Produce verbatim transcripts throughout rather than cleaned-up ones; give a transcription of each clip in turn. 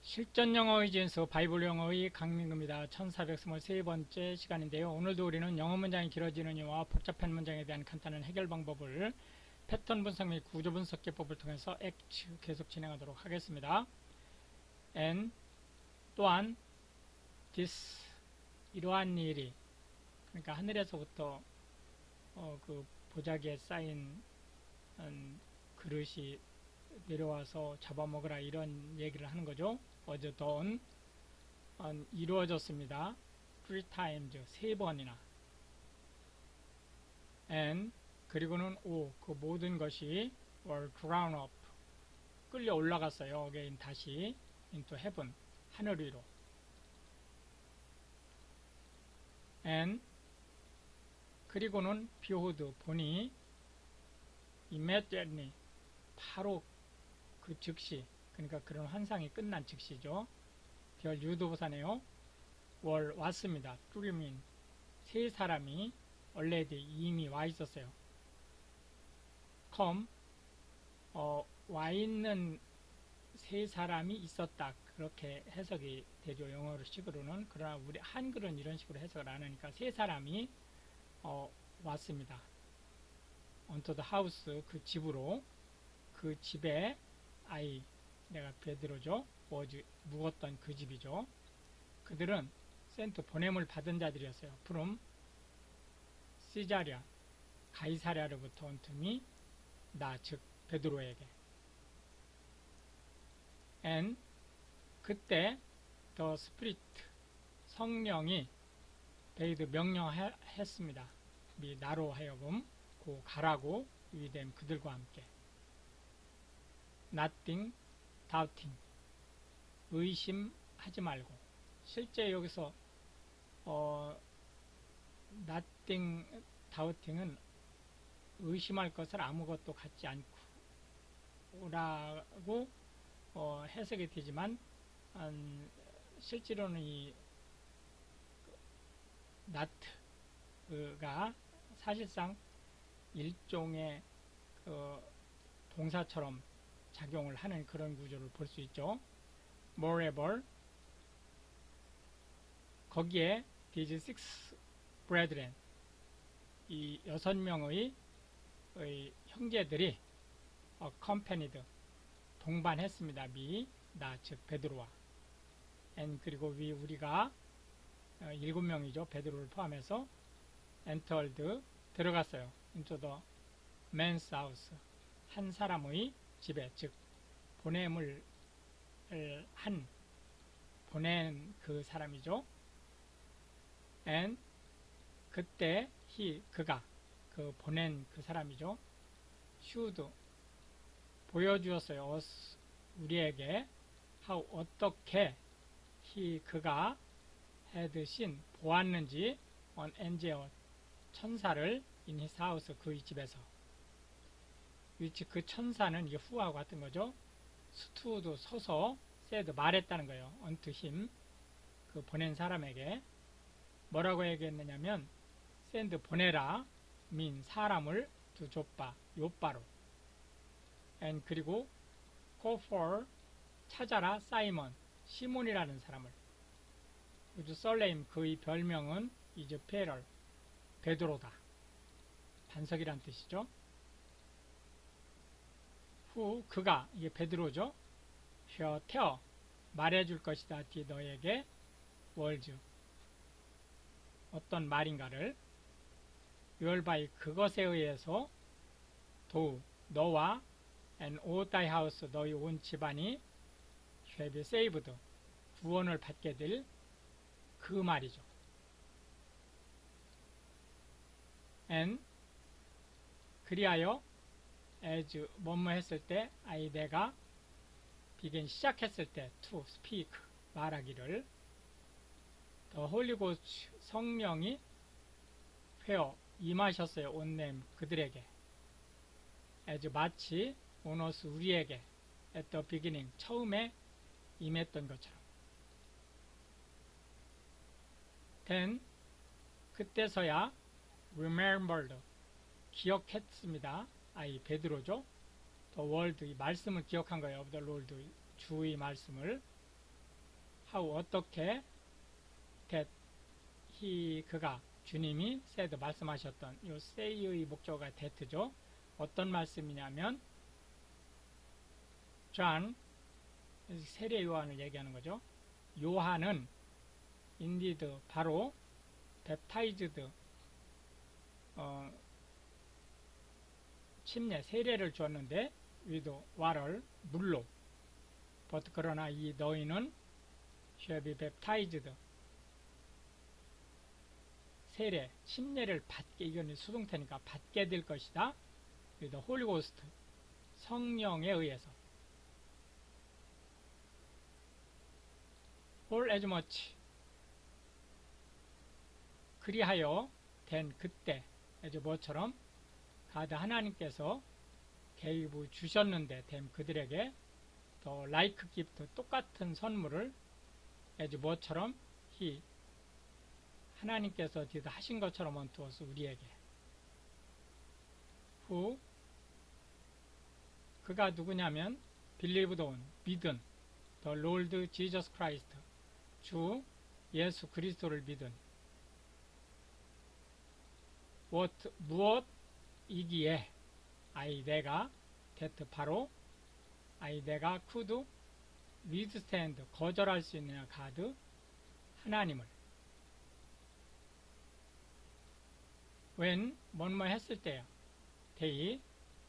실전 영어 의지에서 바이블 영어의 강민구입니다. 천사백이십삼 번째 시간인데요. 오늘도 우리는 영어 문장이 길어지는 이유와 복잡한 문장에 대한 간단한 해결 방법을 패턴 분석 및 구조 분석 기법을 통해서 액츠 계속 진행하도록 하겠습니다. and 또한 this 이러한 일이 그러니까 하늘에서부터 어, 그 보자기에 쌓인 음, 그릇이 내려와서 잡아먹으라 이런 얘기를 하는 거죠. was done 음, 이루어졌습니다. three times 세 번이나 and 그리고는 o 그 모든 것이 were drawn up 끌려 올라갔어요. again 다시 into heaven 하늘 위로 and 그리고는 behold 보니 immediately 바로 그 즉시 그러니까 그런 환상이 끝난 즉시죠. 별 유도부사네요. 월 왔습니다. 뚜리민 세 사람이 already 이미 와 있었어요. come 어, 와 있는 세 사람이 있었다 그렇게 해석이 되죠. 영어로 식으로는. 그러나 우리 한글은 이런 식으로 해석을 안 하니까 세 사람이 어, 왔습니다. onto the house 그 집으로 그 집에 아이 내가 베드로죠. was 묵었던 그 집이죠. 그들은 센트 보냄을 받은 자들이었어요. from 시자리아 가이사랴로부터 온 틈이 나 즉 베드로에게 and 그때 the spirit 성령이 베이드 명령했습니다. 미 나로 하여금 고 가라고 위댐 그들과 함께 nothing doubting 의심하지 말고 실제 여기서 어, nothing doubting은 의심할 것을 아무것도 갖지 않고 라고 어, 해석이 되지만 음, 실제로는 이 not가 사실상 일종의 그 동사처럼 작용을 하는 그런 구조를 볼 수 있죠. Moreover 거기에 these six brethren 이 여섯 명의 의 형제들이 accompanied 동반했습니다. 미, 나, 즉 베드로와 and 그리고 위 우리가 어, 일곱 명이죠. 베드로를 포함해서 entered 들어갔어요. into the man's house 한 사람의 집에 즉 보냄을 한 보낸 그 사람이죠. and 그때 he 그가 그 보낸 그 사람이죠. should 보여주었어요. us 우리에게 how 어떻게 he 그가 had seen 보았는지 on angel 천사를 in his house 그의 집에서 which 그 천사는 이게 후하고 같은 거죠. stood 서서 said 말했다는 거예요. unto him 그 보낸 사람에게 뭐라고 얘기했느냐면 send 보내라 mean 사람을 to 좁바 요바로 and 그리고 go for 찾아라 사이먼 시몬이라는 사람을 우주 설레임 그의 별명은 is Peter 베드로다 반석이란 뜻이죠. 후 그가 이게 베드로죠. shall tell 말해줄 것이다. 뒤 너에게 words 어떤 말인가를 whereby 그것에 의해서 도 너와 and all thy house 너희 온 집안이 shall be saved 구원을 받게 될 그 말이죠. and 그리하여 as 뭐뭐 했을 때 I 내가 begin 시작했을 때 to speak 말하기를 the Holy Ghost 성령이 회어 임하셨어요. on them 그들에게 as 마치 on us 우리에게 at the beginning 처음에 임했던 것처럼 then 그때서야 remembered 기억했습니다. 아이 베드로죠. the word 이 말씀을 기억한 거예요. of the Lord 주의 말씀을 how 어떻게 that he 그가 주님이 said 말씀하셨던 이 say의 목적어가 that죠. 어떤 말씀이냐면 John 세례 요한을 얘기하는 거죠. 요한은 indeed 바로 baptized 어, 침례 세례를 주었는데 with water 물로 but 그러나 이 너희는 shall be baptized 세례 침례를 받게 이건 수동태니까 받게 될 것이다. with the Holy Ghost 성령에 의해서 for as much 그리하여 된 그때 as 뭐처럼 가드 하나님께서 gave 주셨는데 된 그들에게 더 like gift 똑같은 선물을 as 뭐처럼 he 하나님께서 did 하신 것처럼 unto us 우리에게 who 그가 누구냐면 believed on 믿은 the Lord Jesus Christ 주 예수 그리스도를 믿은 what 무엇이기에 I 내가 that 바로 I 내가 could withstand 거절할 수 있느냐 가드 하나님을 when 뭐뭐 했을 때야 they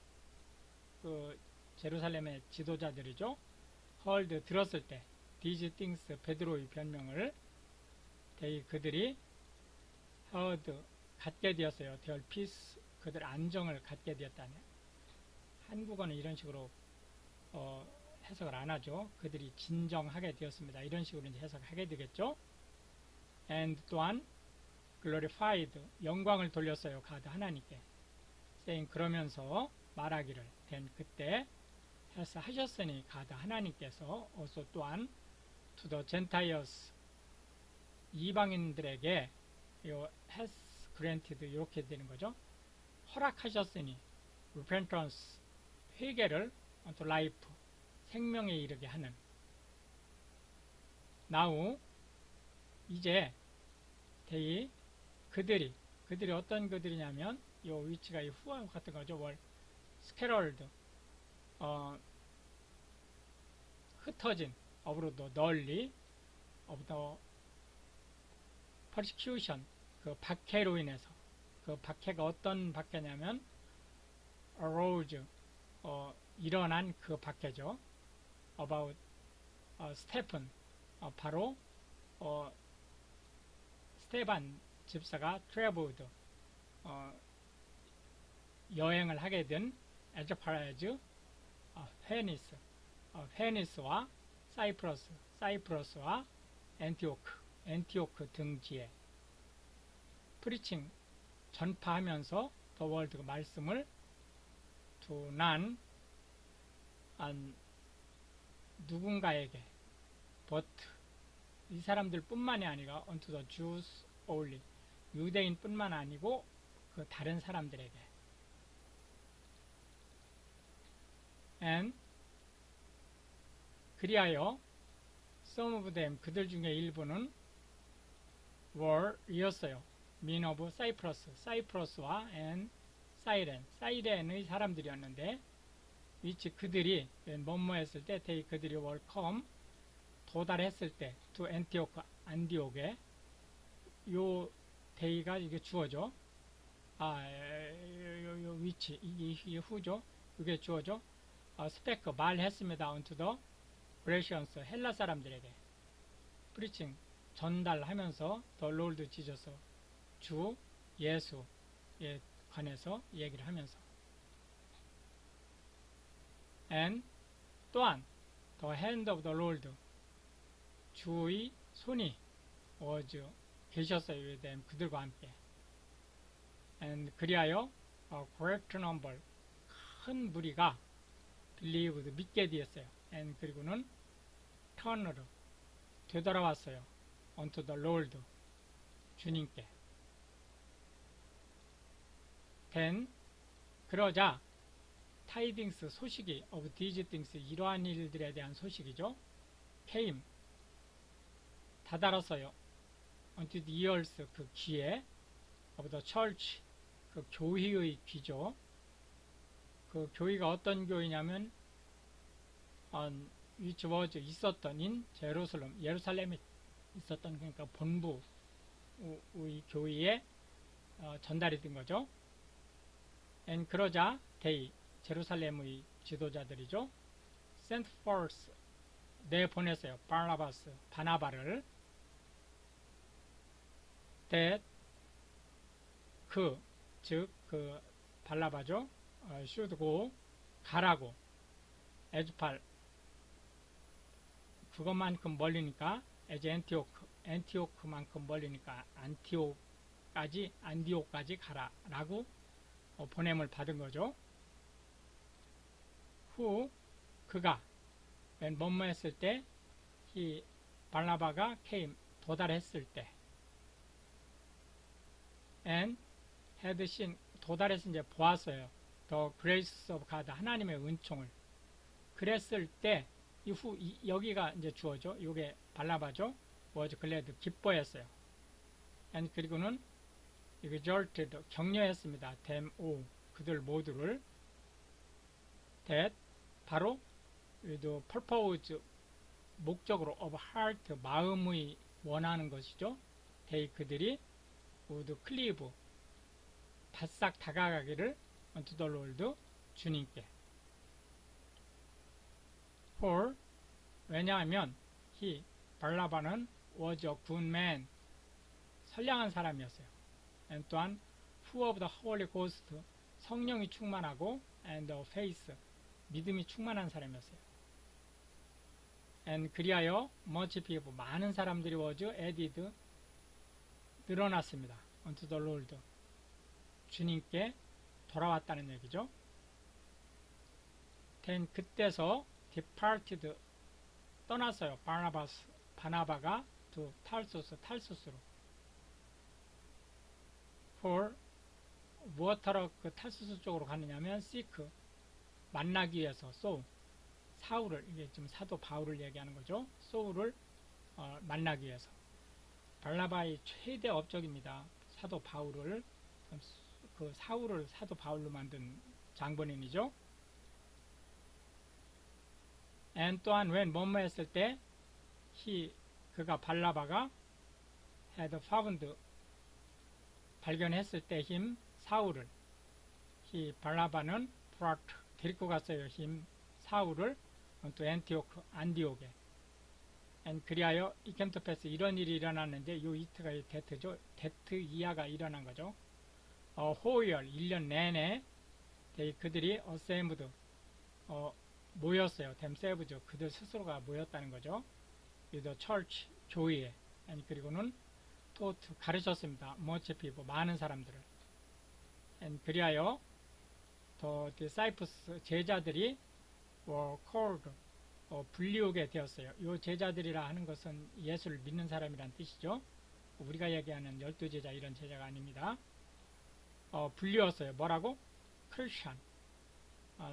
그 제루살렘의 지도자들이죠. heard 들었을 때 these things 베드로의 변명을 they 그들이 heard 갖게 되었어요. their peace 그들 안정을 갖게 되었다네. 한국어는 이런 식으로 어, 해석을 안 하죠. 그들이 진정하게 되었습니다. 이런 식으로 이제 해석하게 되겠죠. and 또한 glorified 영광을 돌렸어요. 가드 하나님께. saying 그러면서 말하기를 된 그때 has 하셨으니 가드 하나님께서 also 또한 to the Gentiles 이방인들에게 요 has granted 이렇게 되는 거죠. 허락하셨으니 repentance 회개를 unto life 생명에 이르게 하는 now 이제 they 그들이 그들이 어떤 그들이냐면 요 위치가 이 후와 같은 거죠. 월 scattered 어, 흩어진 어브로도 널리 of the persecution 그 박해로 인해서 그 박해가 어떤 박해냐면 arose 어, 일어난 그 박해죠. about 어, 스테픈 어, 바로 어, 스테반 집사가 traveled 어, 여행을 하게 된 as far as 어, 페니스 어, 페니스와 사이프러스 사이프러스와 엔티오크 엔티오크 등지에 프리칭 전파하면서 더 월드 말씀을 to none 안 누군가에게 but 이 사람들 뿐만이 아니라 unto the Jews only 유대인 뿐만 아니고 그 다른 사람들에게 and 그리하여 some of them 그들 중에 일부는 were 이었어요. mean of Cyprus 사이프러스와 and 사이렌 사이렌의 사람들이었는데 which 그들이 뭐뭐 했을 때 they 그들이 were come 도달했을 때 to Antioch 안디옥에 요 데이가 이게 주어져 아 요, 요, 요 위치 이게, 이게 후죠. 이게 주어져 아, 스페크 말했습니다. unto the Galatians 헬라 사람들에게 프리칭 전달하면서 the Lord Jesus 주 예수에 관해서 얘기를 하면서 and 또한 the hand of the Lord 주의 손이 was 계셨어요. with them 그들과 함께 and 그리하여 a great number 큰 무리가 believed 믿게 되었어요. and 그리고는 turned 되돌아왔어요. unto the Lord 주님께 then 그러자 tidings 소식이 of these things 이러한 일들에 대한 소식이죠. came 다다랐어요. unto the ears, 그 귀에, of the church, 그 교회의 귀죠. 그 교회가 어떤 교회냐면 on which was 있었던 in 제루살렘, 예루살렘에 있었던, 그러니까 본부의 교회에 어, 전달이 된 거죠. and 그러자 they, 제루살렘의 지도자들이죠. sent forth, 내보냈어요. 바나바스, 바나바를. that 그, 즉, 그 발라바죠. 어, should go, 가라고. 에즈팔, 그것만큼 멀리니까 as 엔티오크, 엔티오크만큼 멀리니까 안티오까지, 안디오까지 가라라고 어, 보냄을 받은 거죠. 후, 그가 맨 뭐뭐 했을 때, 이 발나바가 came, 도달했을 때, and had seen, 도달해서 이제 보았어요. the grace of God, 하나님의 은총을. 그랬을 때, 이후, 이, 여기가 이제 주어죠. 이게 발나바죠. was glad, 기뻐했어요. and 그리고는 exalted, 격려했습니다. them all, 그들 모두를. that, 바로 the purpose, 목적으로 of heart, 마음의 원하는 것이죠. they, 그들이 would cleave, 바싹 다가가기를 unto the Lord, 주님께. for, 왜냐하면 he, 발나바는 was a good man, 선량한 사람이었어요. and 또한 full of the Holy Ghost, 성령이 충만하고 and the faith, 믿음이 충만한 사람이었어요. and 그리하여 much people, 많은 사람들이 was added, 늘어났습니다. unto the Lord, 주님께 돌아왔다는 얘기죠. then 그때서 departed, 떠났어요. 바나바스, 바나바가 to 탈소스, 탈소스로. for, 무엇하러 그 탈소스 쪽으로 가느냐면 seek, 만나기 위해서. so, 사울을, 이게 지금 사도 바울을 얘기하는 거죠. 소울을 어, 만나기 위해서. 발나바의 최대 업적입니다. 사도 바울을, 그 사울을 사도 바울로 만든 장본인이죠. and 또한 when 뭐뭐 했을 때 he, 그가 발나바가 had found, 발견했을 때 him, 사울을. he, 발나바는 brought, 데리고 갔어요. him, 사울을 또 엔티오크, 안디옥에. and 그리하여 it came to pass, 이런 일이 일어났는데, 요 이트가 데트죠. 데트 이하가 일어난 거죠. 어, 호열, 일 년 내내 they, 그들이 assembled, 어, 모였어요. themselves, 그들 스스로가 모였다는 거죠. the church, 교회에. and 그리고는 taught, 가르쳤습니다. much people, 많은 사람들을. and 그리하여 the disciples, 제자들이 were called, 어, 불리우게 되었어요. 이 제자들이라 하는 것은 예수를 믿는 사람이란 뜻이죠. 우리가 얘기하는 열두 제자, 이런 제자가 아닙니다. 어, 불리웠어요. 뭐라고? 크리스천, 어,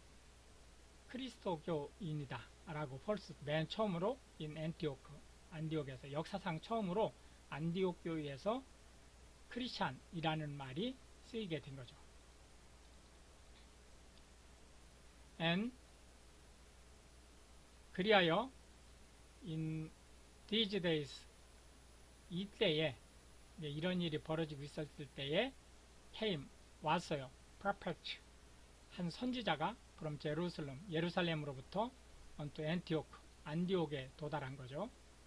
그리스도교인이다 라고 펄스, 맨 처음으로 in 안티오크, 안디옥에서, 역사상 처음으로 안디옥 교회에서 크리스천이라는 말이 쓰이게 된 거죠. and 그리하여 in these days, 이때에, 이런 일이 벌어지고 있었을 때에 came, 왔어요. prophet, 한 선지자가 from Jerusalem, 예루살렘으로부터 unto Antioch, 안디옥에 도달한 거죠.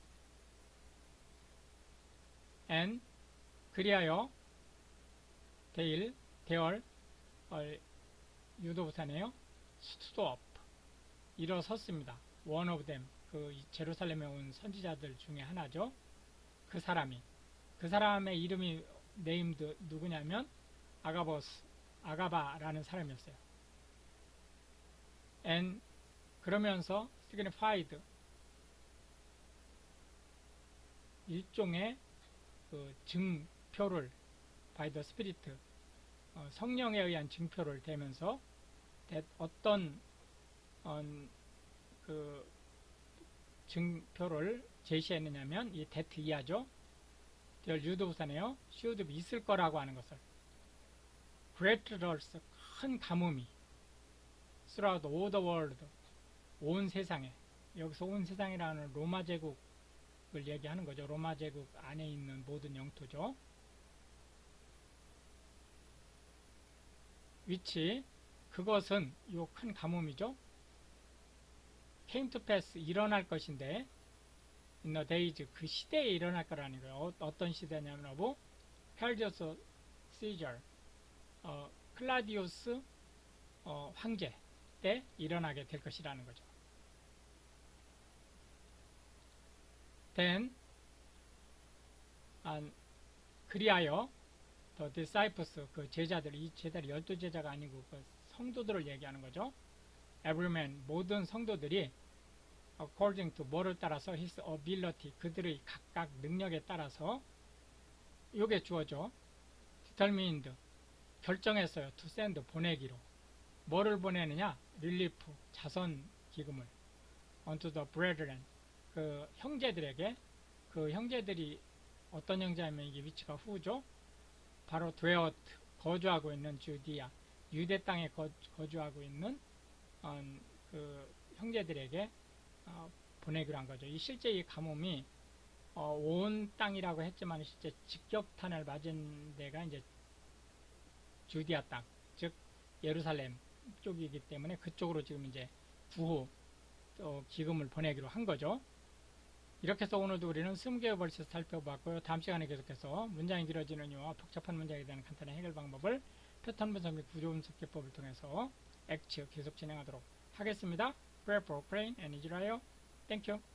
and 그리하여 데일, 대얼, 어, 유도부사네요. stood up, 일어섰습니다. one of them, 그 제루살렘에 온 선지자들 중에 하나죠. 그 사람이, 그 사람의 이름이 네임드 누구냐면 아가버스, 아가바라는 사람이었어요. and 그러면서 signified, 일종의 그 증표를 by the Spirit, 어, 성령에 의한 증표를 대면서 that 어떤 어, 그 증표를 제시했느냐면 이 that 이하죠. 될 유도부사네요. should 있을 거라고 하는 것을. great loss 큰 가뭄이 throughout all the world 온 세상에, 여기서 온 세상이라는 로마 제국을 얘기하는 거죠. 로마 제국 안에 있는 모든 영토죠. 위치, 그것은 요 큰 가뭄이죠. came to pass 일어날 것인데 in the days 그 시대에 일어날 거라는 거예요. 어, 어떤 시대냐면 of 헬리오스 시저 어, 클라디우스 어, 황제 때 일어나게 될 것이라는 거죠. then 안, 그리하여 the disciples 그 제자들, 이 제자들이 열두 제자가 아니고 그 성도들을 얘기하는 거죠. every man 모든 성도들이 according to 뭐를 따라서 his ability 그들의 각각 능력에 따라서 요게 주어져 determined 결정했어요. to send 보내기로 뭐를 보내느냐 relief 자선 기금을 unto the brethren 그 형제들에게 그 형제들이 어떤 형제냐면 이게 위치가 후죠. 바로 dwelt 거주하고 있는 주디아 유대 땅에 거, 거주하고 있는 어, 그 형제들에게 어, 보내기로 한 거죠. 이 실제 이 가뭄이 어, 온 땅이라고 했지만 실제 직격탄을 맞은 데가 이제 주디아 땅, 즉 예루살렘 쪽이기 때문에 그쪽으로 지금 이제 구호 어, 기금을 보내기로 한 거죠. 이렇게 해서 오늘도 우리는 스무 개의 벌써 살펴봤고요. 다음 시간에 계속해서 문장이 길어지는 이유와 복잡한 문장에 대한 간단한 해결 방법을 패턴 분석 및 구조 분석 기법을 통해서 액츠 계속 진행하도록 하겠습니다. Pray for plain and Israel. Thank you.